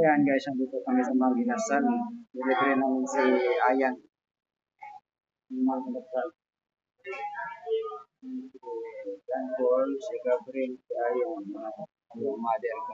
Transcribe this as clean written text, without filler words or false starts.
Ayan guys, nandito kami sa Marginasal. Delivery namin si Ayan. Marginasal. Yan Paul, si Gabriel, si Ayan. Yung mother ko.